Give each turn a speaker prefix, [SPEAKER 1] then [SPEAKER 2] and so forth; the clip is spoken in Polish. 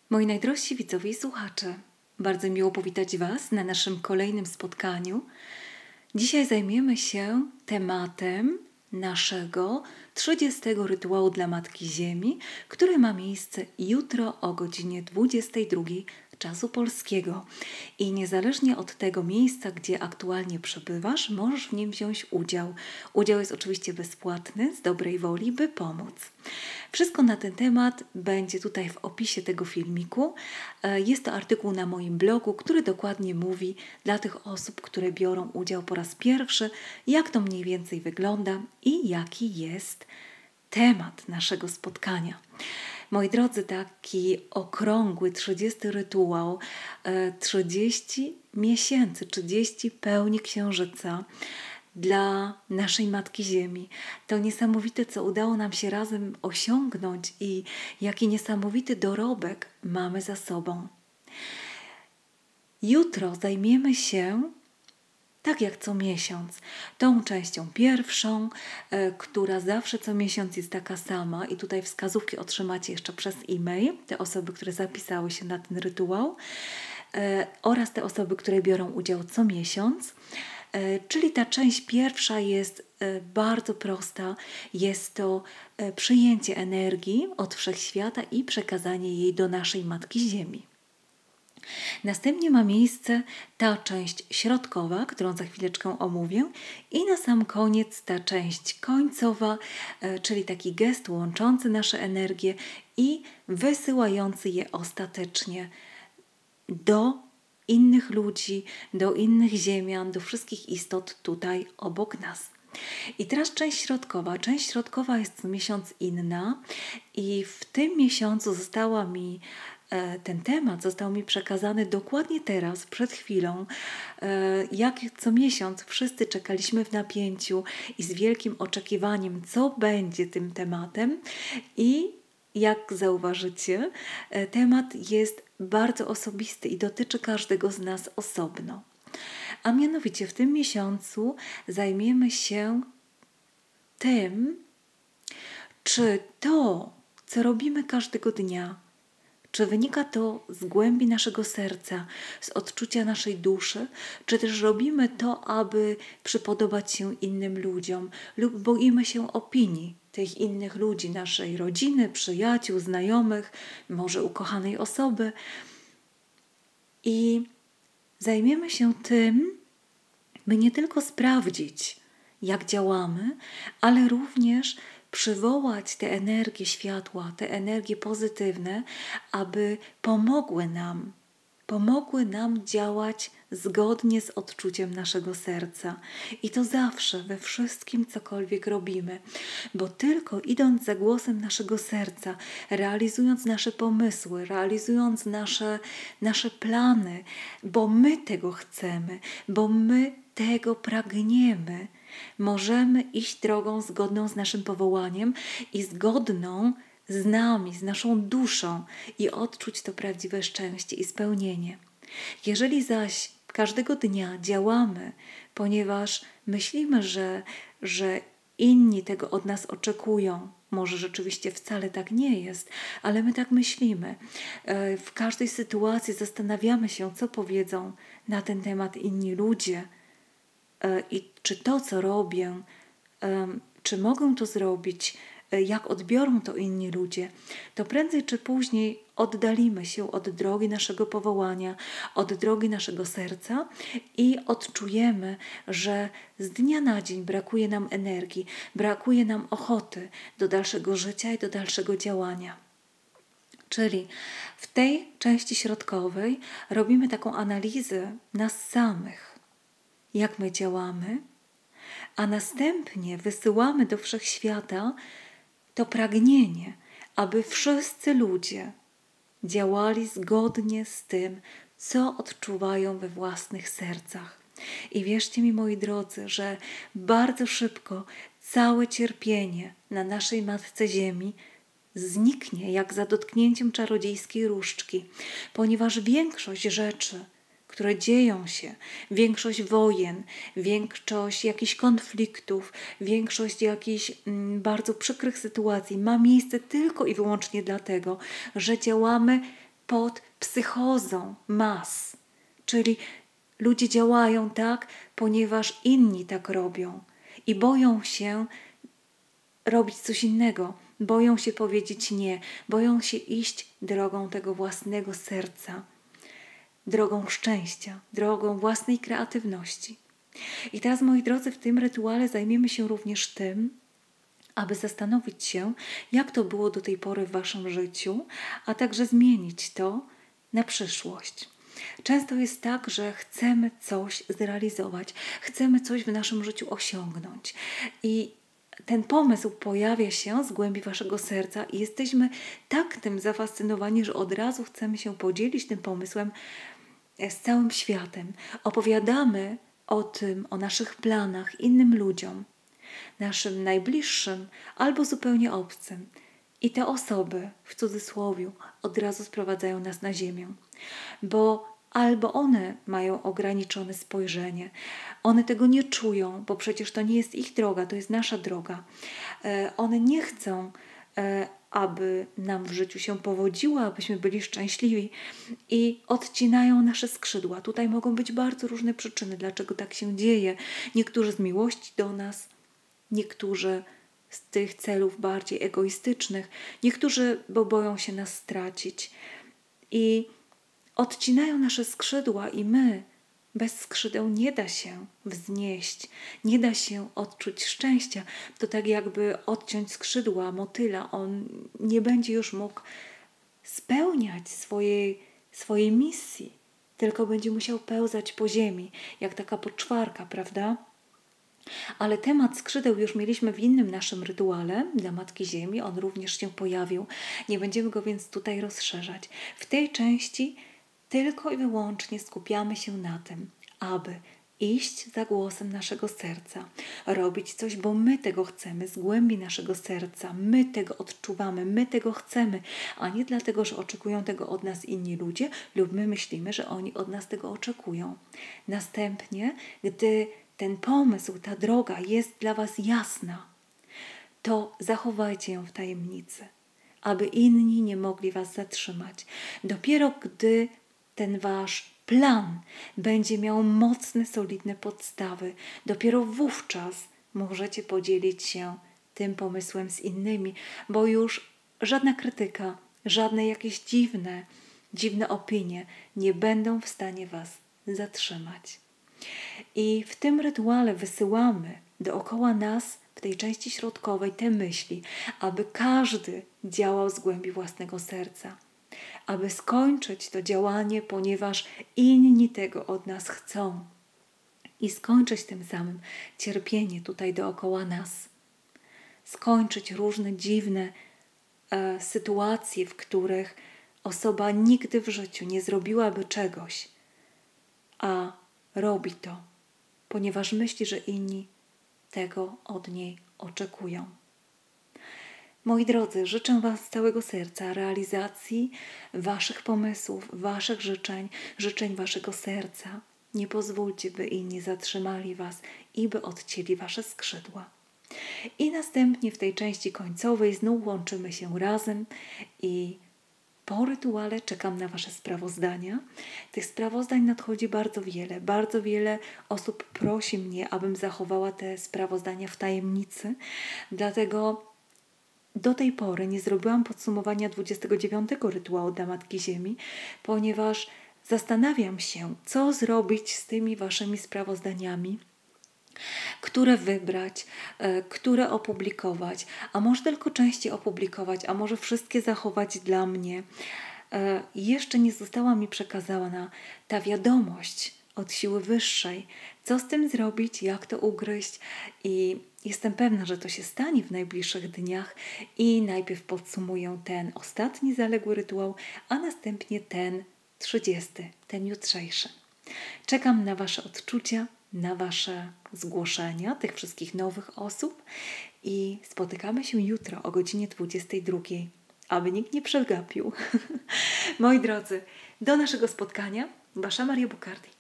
[SPEAKER 1] Moi najdrożsi widzowie i słuchacze, bardzo miło powitać Was na naszym kolejnym spotkaniu. Dzisiaj zajmiemy się tematem naszego 30. rytuału dla Matki Ziemi, który ma miejsce jutro o godzinie 22 czasu polskiego. I niezależnie od tego miejsca, gdzie aktualnie przebywasz, możesz w nim wziąć udział. Udział jest oczywiście bezpłatny, z dobrej woli, by pomóc. Wszystko na ten temat będzie tutaj w opisie tego filmiku. Jest to artykuł na moim blogu, który dokładnie mówi dla tych osób, które biorą udział po raz pierwszy, jak to mniej więcej wygląda i jaki jest temat naszego spotkania. Moi drodzy, taki okrągły 30 rytuał, 30 miesięcy, 30 pełni księżyca dla naszej Matki Ziemi. To niesamowite, co udało nam się razem osiągnąć i jaki niesamowity dorobek mamy za sobą. Jutro zajmiemy się, tak jak co miesiąc, tą częścią pierwszą, która zawsze co miesiąc jest taka sama i tutaj wskazówki otrzymacie jeszcze przez e-mail, te osoby, które zapisały się na ten rytuał oraz te osoby, które biorą udział co miesiąc. Czyli ta część pierwsza jest bardzo prosta. Jest to przyjęcie energii od Wszechświata i przekazanie jej do naszej Matki Ziemi. Następnie ma miejsce ta część środkowa, którą za chwileczkę omówię, i na sam koniec ta część końcowa, czyli taki gest łączący nasze energie i wysyłający je ostatecznie do innych ludzi, do innych ziemian, do wszystkich istot tutaj obok nas. I teraz część środkowa. Część środkowa jest co miesiąc inna i w tym miesiącu ten temat został mi przekazany dokładnie teraz, przed chwilą. Jak co miesiąc wszyscy czekaliśmy w napięciu i z wielkim oczekiwaniem, co będzie tym tematem. I jak zauważycie, temat jest bardzo osobisty i dotyczy każdego z nas osobno. A mianowicie w tym miesiącu zajmiemy się tym, czy to, co robimy każdego dnia, czy wynika to z głębi naszego serca, z odczucia naszej duszy, czy też robimy to, aby przypodobać się innym ludziom lub boimy się opinii tych innych ludzi, naszej rodziny, przyjaciół, znajomych, może ukochanej osoby. I zajmiemy się tym, by nie tylko sprawdzić, jak działamy, ale również przywołać te energie światła, te energie pozytywne, aby pomogły nam działać zgodnie z odczuciem naszego serca. I to zawsze, we wszystkim, cokolwiek robimy. Bo tylko idąc za głosem naszego serca, realizując nasze pomysły, realizując nasze plany, bo my tego chcemy, bo my tego pragniemy, możemy iść drogą zgodną z naszym powołaniem i zgodną z nami, z naszą duszą i odczuć to prawdziwe szczęście i spełnienie. Jeżeli zaś każdego dnia działamy, ponieważ myślimy, że inni tego od nas oczekują, może rzeczywiście wcale tak nie jest, ale my tak myślimy. W każdej sytuacji zastanawiamy się, co powiedzą na ten temat inni ludzie i czy to, co robię, czy mogę to zrobić, jak odbiorą to inni ludzie, to prędzej czy później oddalimy się od drogi naszego powołania, od drogi naszego serca i odczujemy, że z dnia na dzień brakuje nam energii, brakuje nam ochoty do dalszego życia i do dalszego działania. Czyli w tej części środkowej robimy taką analizę nas samych, jak my działamy, a następnie wysyłamy do Wszechświata to pragnienie, aby wszyscy ludzie działali zgodnie z tym, co odczuwają we własnych sercach. I wierzcie mi, moi drodzy, że bardzo szybko całe cierpienie na naszej Matce Ziemi zniknie jak za dotknięciem czarodziejskiej różdżki, ponieważ większość rzeczy, które dzieją się, większość wojen, większość jakichś konfliktów, większość jakichś bardzo przykrych sytuacji ma miejsce tylko i wyłącznie dlatego, że działamy pod psychozą mas. Czyli ludzie działają tak, ponieważ inni tak robią i boją się robić coś innego. Boją się powiedzieć nie, boją się iść drogą tego własnego serca, drogą szczęścia, drogą własnej kreatywności. I teraz, moi drodzy, w tym rytuale zajmiemy się również tym, aby zastanowić się, jak to było do tej pory w waszym życiu, a także zmienić to na przyszłość. Często jest tak, że chcemy coś zrealizować, chcemy coś w naszym życiu osiągnąć i ten pomysł pojawia się z głębi waszego serca i jesteśmy tak tym zafascynowani, że od razu chcemy się podzielić tym pomysłem z całym światem. Opowiadamy o tym, o naszych planach innym ludziom, naszym najbliższym albo zupełnie obcym. I te osoby, w cudzysłowie, od razu sprowadzają nas na ziemię, bo albo one mają ograniczone spojrzenie, one tego nie czują, bo przecież to nie jest ich droga, to jest nasza droga. One nie chcą, aby nam w życiu się powodziło, abyśmy byli szczęśliwi i odcinają nasze skrzydła. Tutaj mogą być bardzo różne przyczyny, dlaczego tak się dzieje. Niektórzy z miłości do nas, niektórzy z tych celów bardziej egoistycznych, niektórzy, bo boją się nas stracić i odcinają nasze skrzydła i my bez skrzydeł nie da się wznieść, nie da się odczuć szczęścia. To tak jakby odciąć skrzydła motyla, on nie będzie już mógł spełniać swojej misji, tylko będzie musiał pełzać po ziemi, jak taka poczwarka, prawda? Ale temat skrzydeł już mieliśmy w innym naszym rytuale dla Matki Ziemi. On również się pojawił. Nie będziemy go więc tutaj rozszerzać. W tej części tylko i wyłącznie skupiamy się na tym, aby iść za głosem naszego serca, robić coś, bo my tego chcemy z głębi naszego serca, my tego odczuwamy, my tego chcemy, a nie dlatego, że oczekują tego od nas inni ludzie lub my myślimy, że oni od nas tego oczekują. Następnie, gdy ten pomysł, ta droga jest dla was jasna, to zachowajcie ją w tajemnicy, aby inni nie mogli was zatrzymać. Dopiero gdy ten wasz plan będzie miał mocne, solidne podstawy, dopiero wówczas możecie podzielić się tym pomysłem z innymi, bo już żadna krytyka, żadne jakieś dziwne opinie nie będą w stanie was zatrzymać. I w tym rytuale wysyłamy dookoła nas, w tej części środkowej, te myśli, aby każdy działał z głębi własnego serca, aby skończyć to działanie, ponieważ inni tego od nas chcą i skończyć tym samym cierpienie tutaj dookoła nas. Skończyć różne dziwne sytuacje, w których osoba nigdy w życiu nie zrobiłaby czegoś, a robi to, ponieważ myśli, że inni tego od niej oczekują. Moi drodzy, życzę wam z całego serca realizacji waszych pomysłów, waszych życzeń waszego serca. Nie pozwólcie, by inni zatrzymali was i by odcięli wasze skrzydła. I następnie w tej części końcowej znów łączymy się razem i po rytuale czekam na wasze sprawozdania. Tych sprawozdań nadchodzi bardzo wiele. Bardzo wiele osób prosi mnie, abym zachowała te sprawozdania w tajemnicy. Dlatego do tej pory nie zrobiłam podsumowania 29 rytuału dla Matki Ziemi, ponieważ zastanawiam się, co zrobić z tymi waszymi sprawozdaniami, które wybrać, które opublikować, a może tylko części opublikować, a może wszystkie zachować dla mnie. Jeszcze nie została mi przekazana ta wiadomość od siły wyższej, co z tym zrobić, jak to ugryźć i jestem pewna, że to się stanie w najbliższych dniach i najpierw podsumuję ten ostatni zaległy rytuał, a następnie ten 30, ten jutrzejszy. Czekam na wasze odczucia, na wasze zgłoszenia tych wszystkich nowych osób i spotykamy się jutro o godzinie 22, aby nikt nie przegapił. Moi drodzy, do naszego spotkania. Wasza Maria Bukardi.